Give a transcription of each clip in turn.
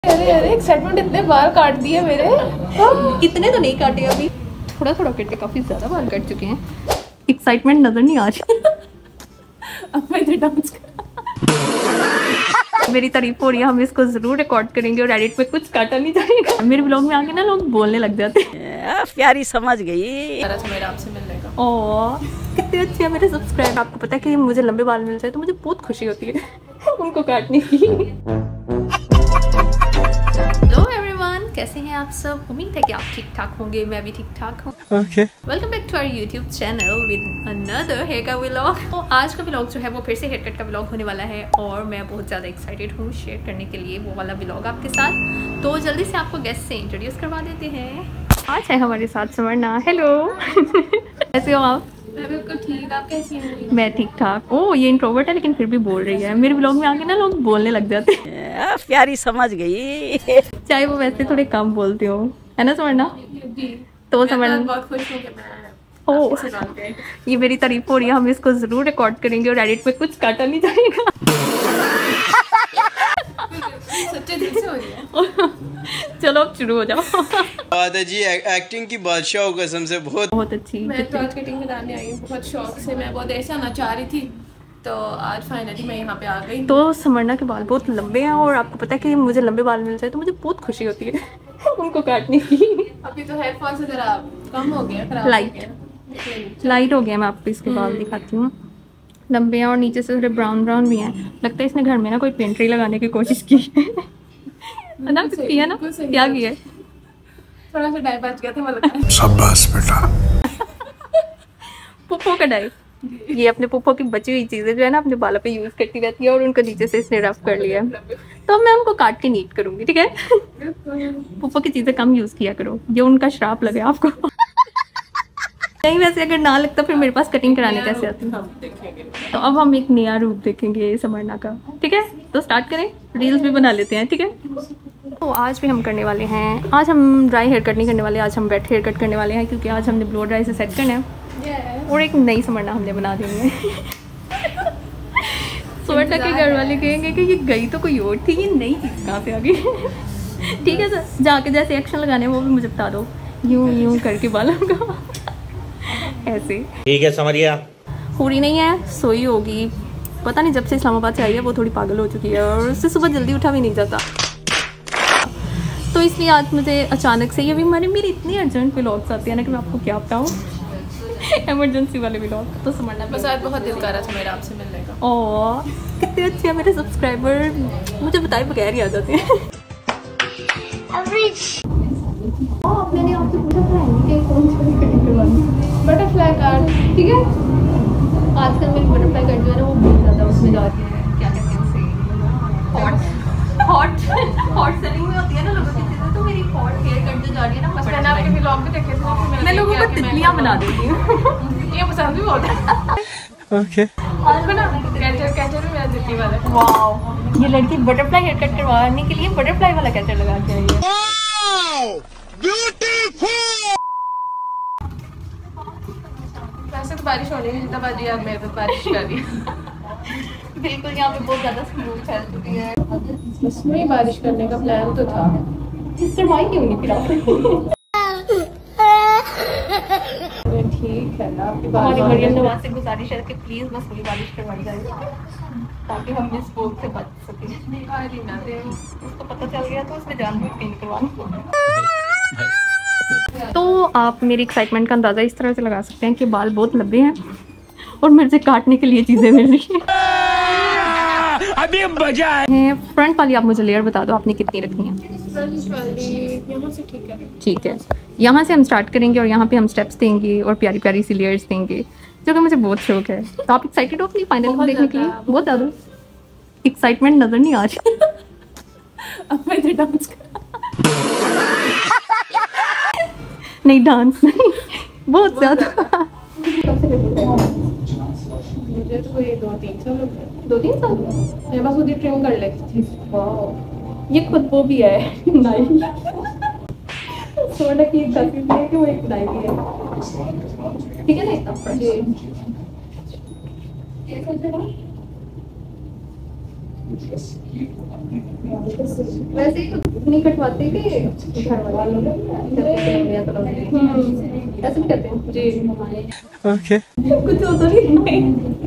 अरे अरे एक्साइटमेंट इतने बाल काट दिए मेरे। इतने तो नहीं काटे अभी, थोड़ा थोड़ा करके काफी ज्यादा बाल कट चुके हैं। एक्साइटमेंट नजर नहीं आ रही। अब मैं इधर डांस मेरी तारीफ हो रही है, हम इसको जरूर रिकॉर्ड करेंगे और एडिट पे कुछ काटा नहीं जाएगा। मेरे ब्लॉग में आके ना लोग बोलने लग जाते हैं। प्यारी समझ गई। मेरा आपसे मिलने का। ओह कितने अच्छे हैं मेरे सब्सक्राइबर। आपको पता है कि मुझे लंबे बाल मिल जाए तो मुझे बहुत खुशी होती है उनको काटने की। हेलो एवरीवन, कैसे हैं आप सब? उम्मीद है कि आप ठीक ठाक होंगे, मैं भी ठीक ठाक हूँ। Welcome back to our YouTube channel with another hair का व्लॉग। तो आज का व्लॉग जो है वो फिर से हेयर कट का व्लॉग होने वाला है और मैं बहुत ज़्यादा एक्साइटेड हूँ शेयर करने के लिए वो वाला व्लॉग आपके साथ। तो जल्दी से आपको गेस्ट से इंट्रोड्यूस करवा देते हैं। आज है हमारे साथ समरना। हेलो कैसे हो आप? मैं बिल्कुल ठीक, आप कैसी हैं? मैं ठीक ठाक। ओ ये इंट्रोवर्ट है लेकिन फिर भी बोल रही है। मेरे ब्लॉग में आके ना लोग बोलने लग जाते हैं। प्यारी समझ गई। चाहे वो वैसे थोड़े कम बोलती हो, है ना समरना? तो समरना बहुत खुश हूँ कि मैं ओ ये मेरी तारीफ हो रही है, हम इसको जरूर रिकॉर्ड करेंगे और एडिट पे कुछ काटा नहीं जाएगा। सच्चे दिल से हो रही है। चलो अब शुरू हो जाओ। बात है जी, एक्टिंग की बादशाह हो कसम से। बहुत अच्छी। मैं तो आज कटिंग कराने आई हूँ बहुत शौक से। मैं बहुत ऐसा आना चाह रही थी तो आज फाइनली मैं यहाँ पे आ गई। तो समरना के बाल बहुत लंबे हैं और आपको पता है कि मुझे लंबे बाल मिल जाए तो मुझे बहुत खुशी होती है उनको काटने की। अभी तो हेयर फॉल से जरा कम हो गया, खराब लाइट हो गया। मैं आपको इसके बाल दिखाती हूँ। लंबे हैं और नीचे से थोड़े ब्राउन ब्राउन भी हैं। लगता है इसने घर में ना कोई पेंट्री लगाने की कोशिश की है ना? किया ना? क्या किया? थोड़ा सा डाई बच गया था मतलब। शाबाश बेटा। पुप्पो का डाई। ये अपने पुप्पो की बची हुई चीजें जो है ना अपने बालों पे यूज करती रहती है और उनको नीचे से इसने रफ कर लिया है। तो अब मैं उनको काट के नीट करूंगी, ठीक है? पुप्पो की चीजें कम यूज किया करो, ये उनका श्राप लगे आपको। नहीं वैसे अगर ना लगता फिर मेरे पास कटिंग कराने कैसे आती। तो अब हम एक नया रूप देखेंगे समरना का, ठीक है? तो स्टार्ट करें, रील्स भी बना लेते हैं, ठीक है? तो आज भी हम करने वाले हैं, आज हम ड्राई हेयर कट नहीं करने वाले, आज हम वेट हेयर कट करने वाले हैं क्योंकि आज हमने ब्लो ड्राई से सेट करना है और एक नई समरना हमने बना देनी है। समरना के घर वाले कहेंगे कि ये गई तो कोई और थी, ये नई चीज़ कहाँ से आ गई। ठीक है सर, जाके जैसे एक्शन लगाने हैं वो भी मुझे बता दो, यूं यूं करके बालों का ऐसे। ठीक है समरिया। पूरी नहीं है, सोई होगी, पता नहीं जब से इस्लामाबाद से आई है वो थोड़ी पागल हो चुकी है और उससे सुबह जल्दी उठा भी नहीं जाता। तो इसलिए आज मुझे अचानक से ये भी मेरी इतनी अर्जेंट व्लॉग्स आती है ना कि मैं आपको क्या बताऊँ। इमरजेंसी वाले व्लॉग। तो समझना बस आज बहुत दिल कर रहा था मेरा आपसे मिलने का। ओह कितने अच्छे हैं मेरे सब्सक्राइबर, मुझे बताए बगैर ही आ जाते हैं। मैंने आपसे पूछा था कि कौन सी वाली कटिंग करवानी? बटरफ्लाई कार्ड, ठीक है? आजकल मेरी बटरफ्लाई कार्ड जो है ना वो बहुत ज़्यादा उसमें जा रही है, क्या कहते हैं उसे, हॉट सेलिंग में होती है ना लोगों की चीज़ें। तो मेरी हॉट हेयर कट जो जा रही है ना, मैंने आपके व्लॉग भी देखे थे। मैं लोगों को तितलियाँ बना देती हूँ। ये पसंद भी बहुत है। ओके। आज ना कैचर भी मेरा दिल्ली वाला है। वाह, ये लड़की बटरफ्लाई हेयर कट करवाने के लिए बटरफ्लाई वाला कैचर लगा के आई है। वैसे तो बारिश होनी है, जितना बाजी आज मेरे पास बारिश कर रही है। बिल्कुल, यहाँ पे बहुत ज़्यादा स्मूथ फैल चुकी है। इसमें बारिश करने का प्लान तो था। सिस्टर माई क्यों नहीं फिर आप? ठीक है ना, आपकी हमारी मरियम नवाज से गुजारिश है कि प्लीज बस थोड़ी बारिश करवाई जाए ताकि हम इस स्पोक से बच सकें। उसको पता चल गया तो उसने जान बूझ के नहीं करवाना। तो आप मेरी एक्साइटमेंट का अंदाज़ा इस तरह से लगा सकते हैं कि बाल बहुत लंबे हैं और मेरे से काटने के लिए चीज़ें मिल रही हैं। अभी मजा है। फ्रंट वाली आप मुझे लेयर बता दो, आपने कितनी रखनी है? यहाँ से ठीक है। ठीक है, यहाँ से हम स्टार्ट करेंगे और यहाँ पे हम स्टेप्स देंगे और प्यारी प्यारी सी लेयर्स देंगे, जो कि मुझे बहुत शौक है। तो आप एक्साइटेड हो अपनी फाइनल को देखने के लिए? बहुत ज़्यादा एक्साइटमेंट नज़र नहीं आ रही। अब मैं इधर डांस नहीं, डांस नहीं, बहुत ज़्यादा। मुझे तो ये 2-3 साल हो गए। 2-3 साल मैं बस उधर ट्रिम कर लेती थी। वाह, ये खुद वो भी है नाई। सोना की तस्वीर है कि वो एक नाई भी है, ठीक है ना? इतना वैसे ही नहीं कटवाते थे घर वाले ऐसे भी करते हैं जी। ओके कुछ होता नहीं।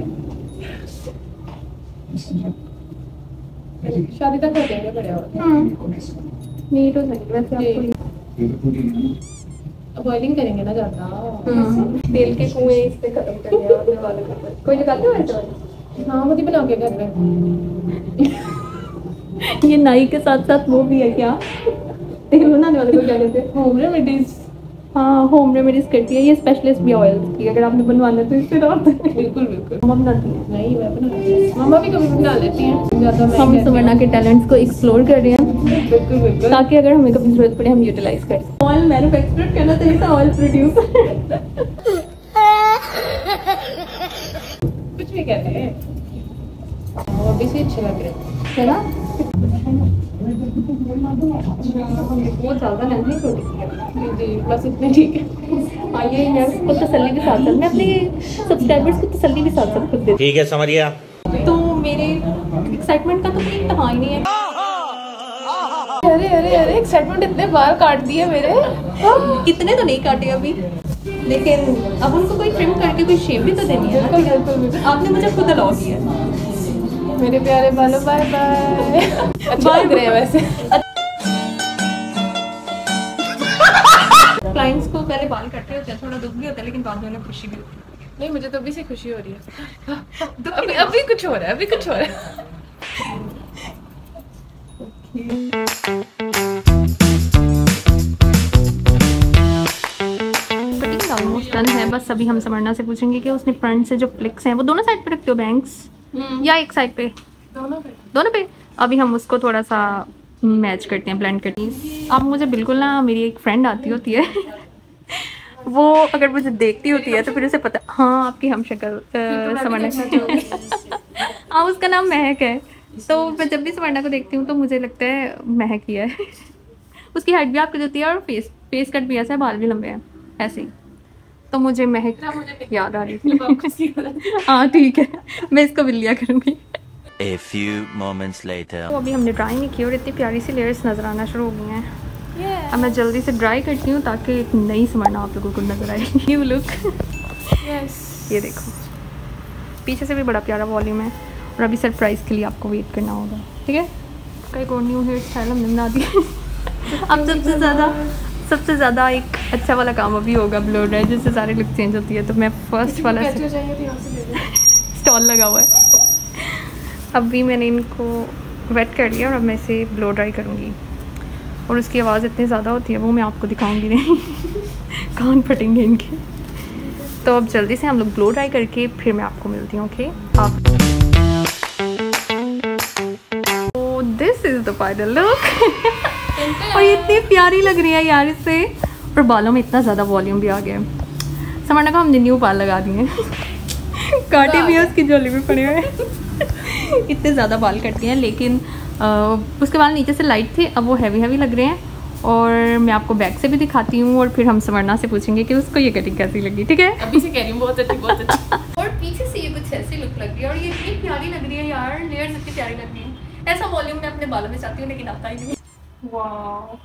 शादी तक कर देंगे बड़े और नीट हो जाएगी वैसे आपको। बॉइलिंग करेंगे ना ज़्यादा। तेल के कुएं इस पे खत्म कर दिया अपने वालों के ऊपर। कोई लगाते हो ऐसा? हाँ मुझे बना के घर में। ये नाई के साथ साथ वो भी है क्या? तेल बनाने वाले को क्या कहते हैं? Home remedies. हाँ होम रेमेडीज करती है ये, स्पेशलिस्ट भी ऑयल की। अगर आपने बनवाना है तो इससे रात बिल्कुल बिल्कुल। मम्मा बनाती है। नहीं मैं बना मम्मा भी कभी बना लेती हैं ज़्यादा। हम सुवर्णा के टैलेंट्स को एक्सप्लोर कर रहे हैं बिल्कुल बिल्कुल, ताकि अगर हमें कभी जरूरत पड़े हम यूटिलाइज करें। ऑयल मैन्युफैक्चर करना चाहिए था, ऑयल प्रोड्यूसर। कुछ भी कहते हैं। वो अभी से अच्छे लग रहे हैं है ना? बहुत ज़्यादा नहीं छोटी जी, बस इतने ठीक है। आइए मैं उसको तसल्ली के साथ साथ मैं अपने सब्सक्राइबर्स को तसल्ली के साथ साथ खुद देती ठीक है, समझ गया। हूँ। तो मेरे एक्साइटमेंट का तो कोई इंतहा ही नहीं है। अरे अरे अरे एक्साइटमेंट इतने बार काट दिए मेरे। इतने तो नहीं काटे अभी, लेकिन अब उनको कोई ट्रिम करके कोई शेप भी तो देनी है ना। बिल्कुल बिल्कुल। आपने मुझे खुद अलाउ किया। मेरे प्यारे बालों बाय बाय। अच्छे लग रहे हैं वैसे। क्लाइंट्स को पहले बाल कटते होते हैं, थोड़ा दुख भी होता है लेकिन बाद में उन्हें खुशी भी होती है। नहीं मुझे तो अभी से खुशी हो रही है। अभी कुछ हो रहा है, अभी कुछ हो रहा है। ऑलमोस्ट डन है। बस अभी हम समरना से पूछेंगे कि उसने फ्रंट से जो फ्लिक्स हैं वो दोनों साइड पे रखते हो बैंक्स या एक साइड पे? दोनों पे। अभी हम उसको थोड़ा सा मैच करते हैं, ब्लेंड करते हैं। अब मुझे बिल्कुल ना, मेरी एक फ्रेंड आती होती है वो अगर मुझे देखती होती है तो फिर उसे पता, हाँ आपकी हम शक्ल समरना। हाँ उसका नाम महक है। तो मैं जब भी समरना को देखती हूँ तो मुझे लगता है महक ही है। उसकी हाइट भी आपकी होती है और फेस कट भी ऐसा है, बाल भी लंबे हैं ऐसे ही। तो मुझे महक याद आ रही थी। हाँ ठीक है, मैं इसको भी लिया करूँगी। A few moments later. तो अभी हमने ड्राई नहीं की और इतनी प्यारी सी लेयर्स नज़र आना शुरू हो गई हैं। अब मैं जल्दी से ड्राई करती हूँ ताकि एक नई समरना आप लोगों को नजर आए। New look. ये देखो पीछे से भी बड़ा प्यारा वॉल्यूम है और अभी सरप्राइज के लिए आपको वेट करना होगा, ठीक है? कई और न्यू हेयर स्टाइल हमने बना दिया। अब सबसे ज़्यादा एक अच्छा वाला काम अभी होगा, ब्लो ड्राई, जिससे सारे लुक चेंज होती है। तो मैं फर्स्ट वाला स्टॉल लगा हुआ है। अभी मैंने इनको वेट कर लिया और अब मैं इसे ब्लो ड्राई करूँगी। और उसकी आवाज़ इतनी ज़्यादा होती है वो मैं आपको दिखाऊंगी नहीं। कान फटेंगे इनके। तो अब जल्दी से हम लोग ब्लो ड्राई करके फिर मैं आपको मिलती हूँ। ओके आप this is the final look. और ये इतनी प्यारी लग रही है यार इससे। और बालों में इतना ज़्यादा वॉल्यूम भी आ गया है। समरना का हमने न्यू बाल लगा दिए हैं। काटे भी है, उसकी झोली भी पड़े हुए हैं। इतने ज़्यादा बाल कटते हैं, लेकिन उसके बाल नीचे से लाइट थे, अब वो हैवी लग रहे हैं। और मैं आपको बैक से भी दिखाती हूँ और फिर हम समरना से पूछेंगे कि उसको ये कटिंग कैसी लगी, ठीक है? अभी से कह रही हूँ बहुत अच्छी बहुत अच्छी। और पीछे से ये कुछ ऐसी लुक लग रही है और ये इतनी प्यारी लग रही है यार, लेयर्स इतनी प्यारी लग रही है। ऐसा वॉल्यूम मैं अपने बालों में चाहती हूँ लेकिन आता ही नहीं। वाह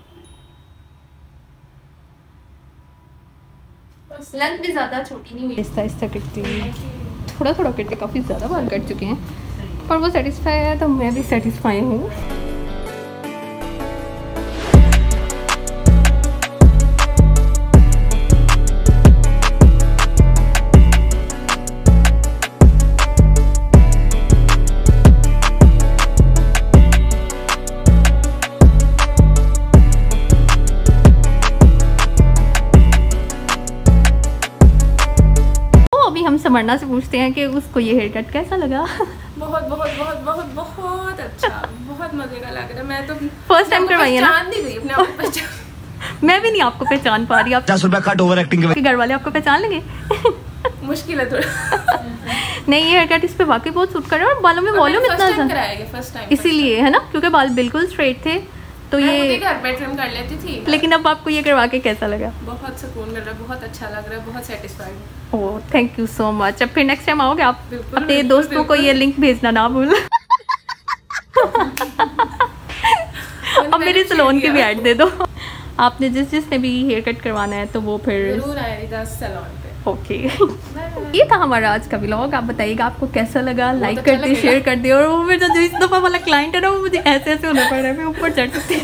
लेंथ भी ज़्यादा छोटी नहीं हुई, आहिस्ता कटती है, थोड़ा कटते, काफ़ी ज़्यादा बाल कट चुके हैं पर वो सेटिस्फाई है तो मैं भी सेटिस्फाई हूँ। समरना से पूछते हैं कि उसको ये हेयर कट कैसा लगा। बहुत बहुत बहुत बहुत बहुत अच्छा, बहुत मजे का लग रहा है। मैं तो फर्स्ट टाइम करवाई है ना। नहीं गई अपने आप को पहचान। मैं भी नहीं आपको पहचान पा रही। आप 10 रुपया कट ओवर एक्टिंग के घर वाले आपको पहचान लेंगे? मुश्किल है थोड़ा। नहीं ये हेयर कट इस पे वाकई बहुत सूट कर रहा है और बालों में वॉल्यूम इतना ज़्यादा, इसीलिए है ना, क्योंकि बाल बिल्कुल स्ट्रेट थे तो ये घर पे ट्रिम कर लेती थी। लेकिन अब आपको ये करवा के कैसा लगा? बहुत सुकून मिल रहा है, बहुत अच्छा लग रहा है, बहुत satisfied. Oh thank you so much. अब फिर नेक्स्ट टाइम आओगे आप अपने दोस्तों को ये लिंक भेजना ना भूलना। अब मेरे सैलून की भी ऐड दे दो। आपने जिसने भी हेयर कट करवाना है तो वो फिर जरूर आएगा सैलून पे। ओके ये था हमारा आज का व्लॉग। आप बताइएगा आपको कैसा लगा, लाइक अच्छा कर दिए, शेयर कर दिए। और वो मेरा जो इस दफ़ा वाला क्लाइंट है ना, वो मुझे ऐसे ऐसे होना पड़ रहा है, मैं ऊपर चढ़ सकती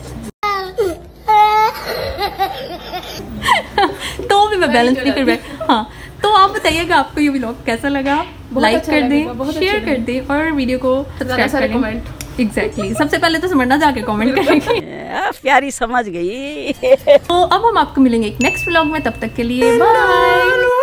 तो भी मैं बैलेंस नहीं कर पाई। हाँ, तो आप बताइएगा आपको ये व्लॉग कैसा लगा, लाइक अच्छा कर दें, लगेगा, शेयर कर दें और वीडियो को सब्सक्राइब सारे करें। कमेंट एग्जैक्टली सबसे पहले तो समझना जाके कमेंट करेंगे। प्यारी समझ गई। तो अब हम आपको मिलेंगे एक नेक्स्ट व्लॉग में, तब तक के लिए बाय।